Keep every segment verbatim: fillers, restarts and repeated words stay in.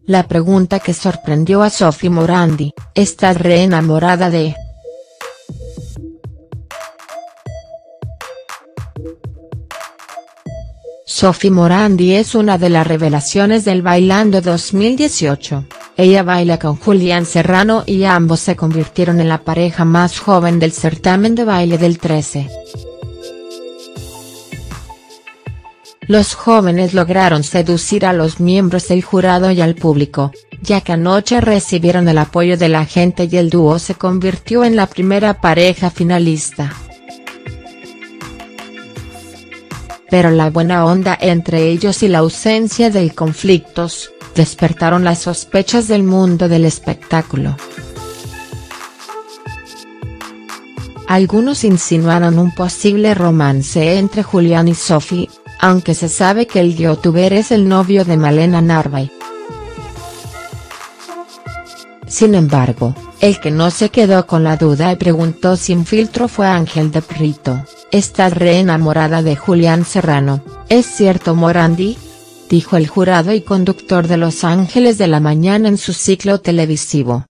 La pregunta que sorprendió a Sophie Morandi: ¿estás re enamorada de...? Sophie Morandi es una de las revelaciones del Bailando dos mil dieciocho, ella baila con Julián Serrano y ambos se convirtieron en la pareja más joven del certamen de baile del trece. Los jóvenes lograron seducir a los miembros del jurado y al público, ya que anoche recibieron el apoyo de la gente y el dúo se convirtió en la primera pareja finalista. Pero la buena onda entre ellos y la ausencia de conflictos, despertaron las sospechas del mundo del espectáculo. Algunos insinuaron un posible romance entre Julián y Sophie, aunque se sabe que el youtuber es el novio de Malena Narváez. Sin embargo, el que no se quedó con la duda y preguntó sin filtro fue Ángel de Brito: ¿estás re enamorada de Julián Serrano, es cierto Morandi?, dijo el jurado y conductor de Los Ángeles de la Mañana en su ciclo televisivo.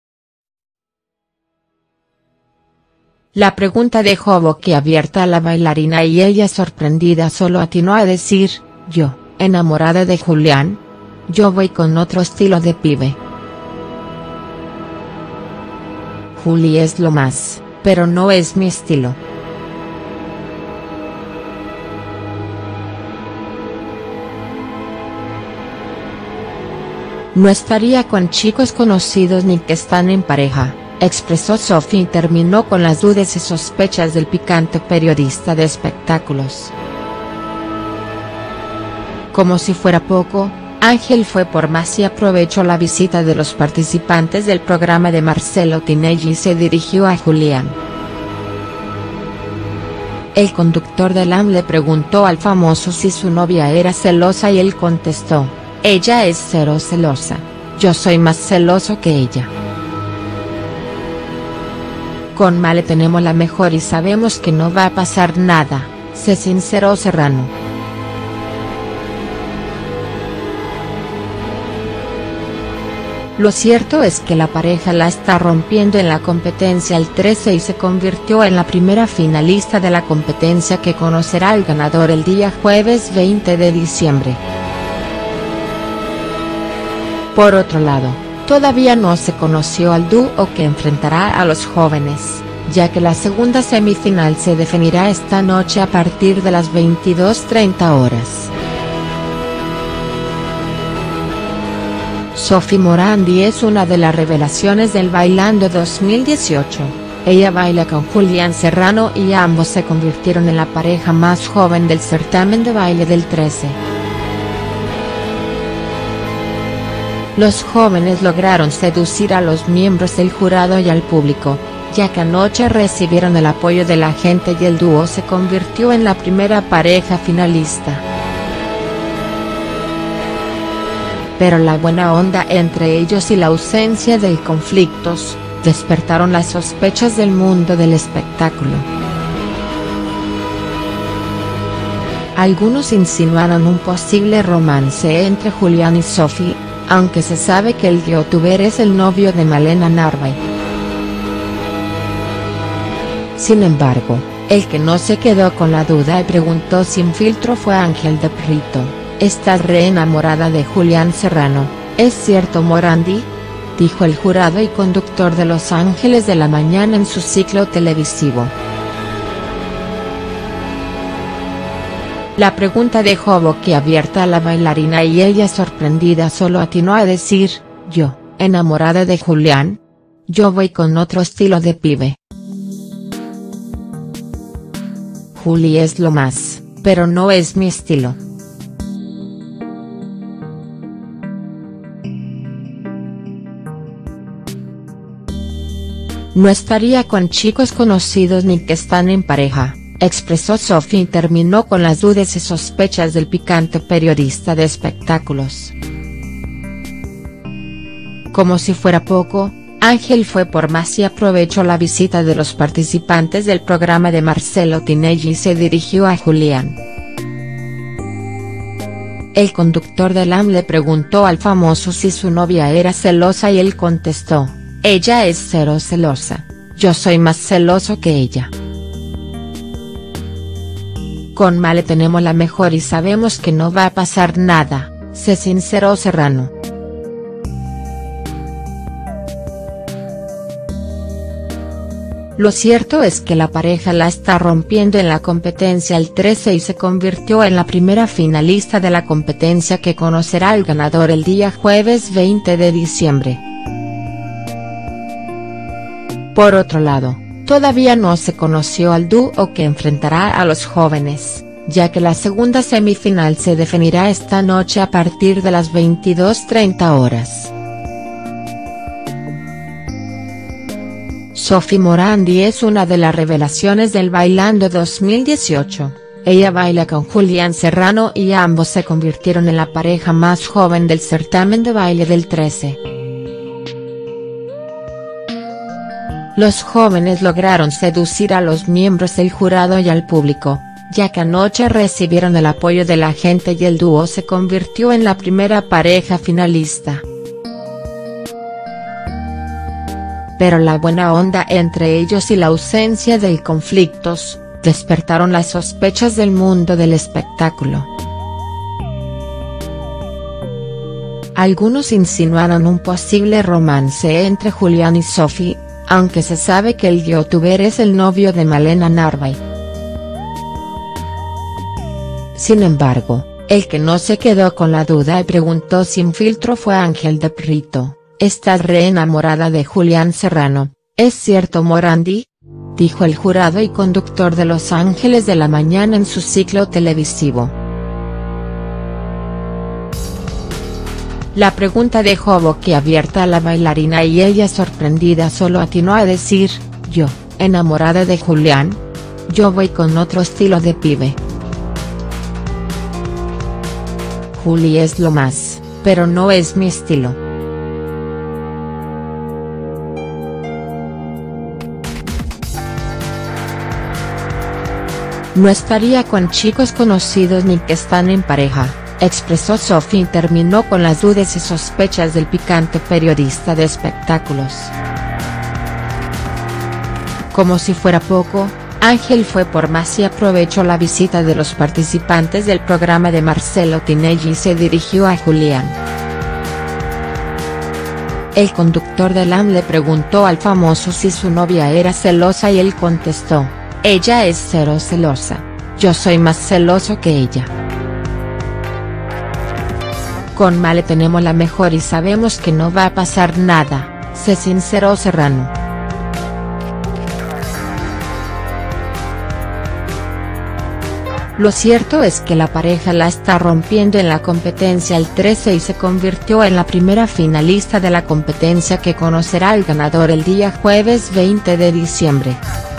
La pregunta dejó boquiabierta a la bailarina y ella, sorprendida, solo atinó a decir: yo, enamorada de Julián, yo voy con otro estilo de pibe. Juli es lo más, pero no es mi estilo. No estaría con chicos conocidos ni que están en pareja, expresó Sophie y terminó con las dudas y sospechas del picante periodista de espectáculos. Como si fuera poco, Ángel fue por más y aprovechó la visita de los participantes del programa de Marcelo Tinelli y se dirigió a Julián. El conductor del A M le preguntó al famoso si su novia era celosa y él contestó: ella es cero celosa, yo soy más celoso que ella. Con Male tenemos la mejor y sabemos que no va a pasar nada, se sinceró Serrano. Lo cierto es que la pareja la está rompiendo en la competencia el trece y se convirtió en la primera finalista de la competencia que conocerá al ganador el día jueves veinte de diciembre. Por otro lado, todavía no se conoció al dúo que enfrentará a los jóvenes, ya que la segunda semifinal se definirá esta noche a partir de las veintidós treinta horas. Sophie Morandi es una de las revelaciones del Bailando dos mil dieciocho, ella baila con Julián Serrano y ambos se convirtieron en la pareja más joven del certamen de baile del trece. Los jóvenes lograron seducir a los miembros del jurado y al público, ya que anoche recibieron el apoyo de la gente y el dúo se convirtió en la primera pareja finalista. Pero la buena onda entre ellos y la ausencia de conflictos, despertaron las sospechas del mundo del espectáculo. Algunos insinuaron un posible romance entre Julián y Sophie, aunque se sabe que el youtuber es el novio de Malena Narváez. Sin embargo, el que no se quedó con la duda y preguntó sin filtro fue Ángel de Brito: ¿estás re enamorada de Julián Serrano, es cierto Morandi?, dijo el jurado y conductor de Los Ángeles de la Mañana en su ciclo televisivo. La pregunta dejó boquiabierta a la bailarina y ella, sorprendida, solo atinó a decir: yo, enamorada de Julián, yo voy con otro estilo de pibe. Juli es lo más, pero no es mi estilo. No estaría con chicos conocidos ni que están en pareja, expresó Sophie y terminó con las dudas y sospechas del picante periodista de espectáculos. Como si fuera poco, Ángel fue por más y aprovechó la visita de los participantes del programa de Marcelo Tinelli y se dirigió a Julián. el conductor del A M le preguntó al famoso si su novia era celosa y él contestó: ella es cero celosa, yo soy más celoso que ella. Con Male tenemos la mejor y sabemos que no va a pasar nada, se sinceró Serrano. Lo cierto es que la pareja la está rompiendo en la competencia el trece y se convirtió en la primera finalista de la competencia que conocerá al ganador el día jueves veinte de diciembre. Por otro lado, todavía no se conoció al dúo que enfrentará a los jóvenes, ya que la segunda semifinal se definirá esta noche a partir de las veintidós treinta horas. Sophie Morandi es una de las revelaciones del Bailando dos mil dieciocho, ella baila con Julián Serrano y ambos se convirtieron en la pareja más joven del certamen de baile del trece. Los jóvenes lograron seducir a los miembros del jurado y al público, ya que anoche recibieron el apoyo de la gente y el dúo se convirtió en la primera pareja finalista. Pero la buena onda entre ellos y la ausencia de conflictos, despertaron las sospechas del mundo del espectáculo. Algunos insinuaron un posible romance entre Julián y Sophie, aunque se sabe que el youtuber es el novio de Malena Narváez. Sin embargo, el que no se quedó con la duda y preguntó sin filtro fue Ángel de Brito: ¿estás re enamorada de Julián Serrano, es cierto Morandi?, dijo el jurado y conductor de Los Ángeles de la Mañana en su ciclo televisivo. La pregunta dejó boquiabierta a la bailarina y ella, sorprendida, solo atinó a decir: yo, enamorada de Julián, yo voy con otro estilo de pibe. Juli es lo más, pero no es mi estilo. No estaría con chicos conocidos ni que están en pareja, expresó Sophie y terminó con las dudas y sospechas del picante periodista de espectáculos. Como si fuera poco, Ángel fue por más y aprovechó la visita de los participantes del programa de Marcelo Tinelli y se dirigió a Julián. El conductor del A M le preguntó al famoso si su novia era celosa y él contestó: ella es cero celosa, yo soy más celoso que ella. Con Male tenemos la mejor y sabemos que no va a pasar nada, se sinceró Serrano. Lo cierto es que la pareja la está rompiendo en la competencia el trece y se convirtió en la primera finalista de la competencia que conocerá al ganador el día jueves veinte de diciembre.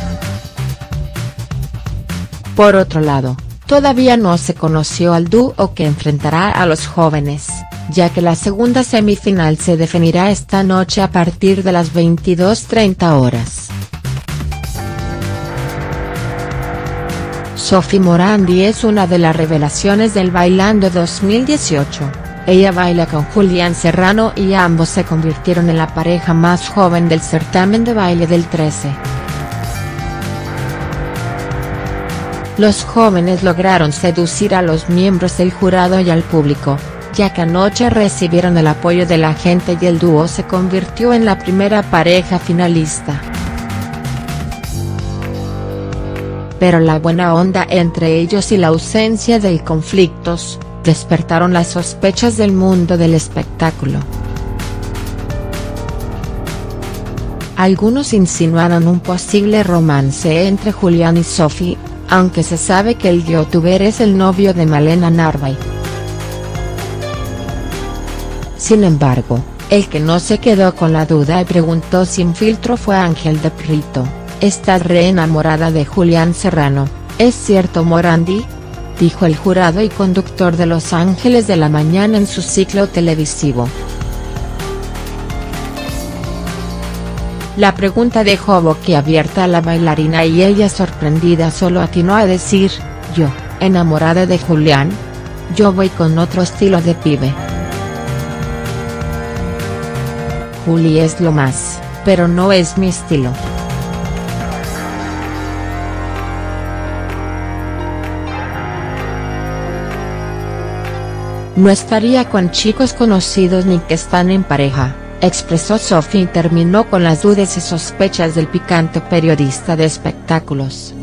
Por otro lado, todavía no se conoció al dúo que enfrentará a los jóvenes, ya que la segunda semifinal se definirá esta noche a partir de las veintidós treinta horas. Sophie Morandi es una de las revelaciones del Bailando dos mil dieciocho, ella baila con Julián Serrano y ambos se convirtieron en la pareja más joven del certamen de baile del trece. Los jóvenes lograron seducir a los miembros del jurado y al público, ya que anoche recibieron el apoyo de la gente y el dúo se convirtió en la primera pareja finalista. Pero la buena onda entre ellos y la ausencia de conflictos, despertaron las sospechas del mundo del espectáculo. Algunos insinuaron un posible romance entre Julián y Sophie, aunque se sabe que el youtuber es el novio de Malena Narváez. Sin embargo, el que no se quedó con la duda y preguntó sin filtro fue Ángel de Brito: ¿estás re enamorada de Julián Serrano, es cierto Morandi?, dijo el jurado y conductor de Los Ángeles de la Mañana en su ciclo televisivo. La pregunta dejó boquiabierta a la bailarina y ella, sorprendida, solo atinó a decir: yo, enamorada de Julián, Yo voy con otro estilo de pibe. Juli es lo más, pero no es mi estilo. No estaría con chicos conocidos ni que están en pareja, expresó Sophie y terminó con las dudas y sospechas del picante periodista de espectáculos.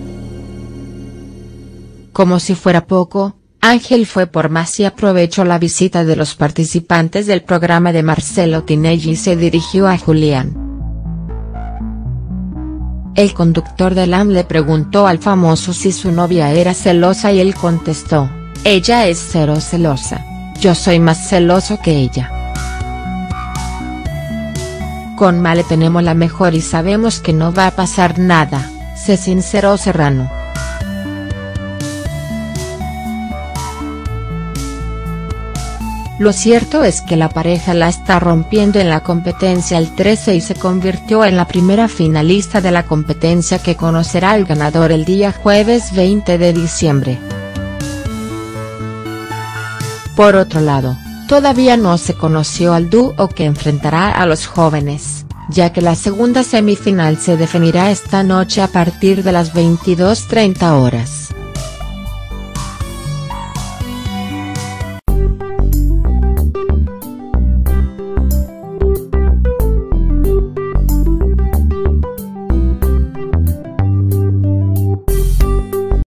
Como si fuera poco, Ángel fue por más y aprovechó la visita de los participantes del programa de Marcelo Tinelli y se dirigió a Julián. El conductor del A M le preguntó al famoso si su novia era celosa y él contestó: ella es cero celosa, yo soy más celoso que ella. Con Male tenemos la mejor y sabemos que no va a pasar nada, se sinceró Serrano. Lo cierto es que la pareja la está rompiendo en la competencia el trece y se convirtió en la primera finalista de la competencia que conocerá al ganador el día jueves veinte de diciembre. Por otro lado, todavía no se conoció al dúo que enfrentará a los jóvenes, ya que la segunda semifinal se definirá esta noche a partir de las veintidós treinta horas.